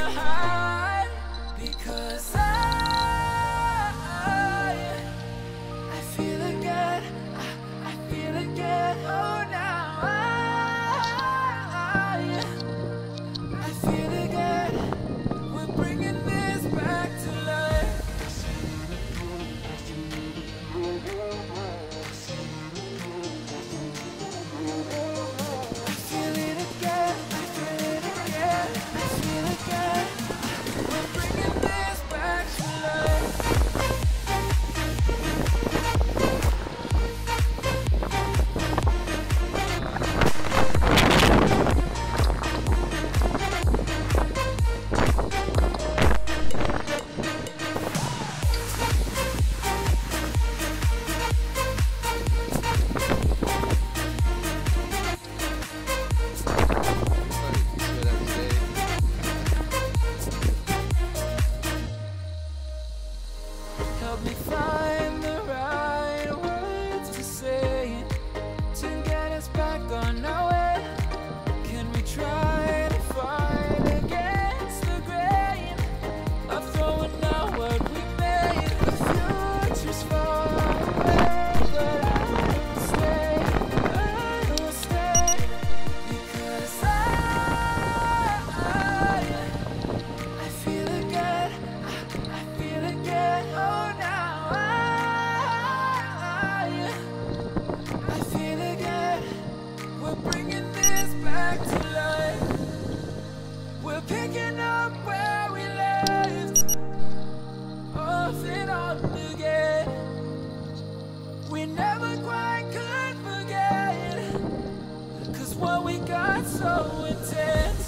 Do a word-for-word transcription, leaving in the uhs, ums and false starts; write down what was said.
hide, because I, I feel again, I, I feel again. Oh, now I, I feel again. We're bringing this back to life. I feel it again, I feel it again, I feel again. We're bringing this back to life. Help me find the right words to say to get us back on our way. Can we try to fight against the grain of throwing out what we made? The future's far away, but I will stay, I will stay, because I, I feel again, I, I feel again. Oh, now I, I feel again. We're bringing this back to life. We're picking up where we left off and on again. We never quite could forget, 'cause what we got so intense.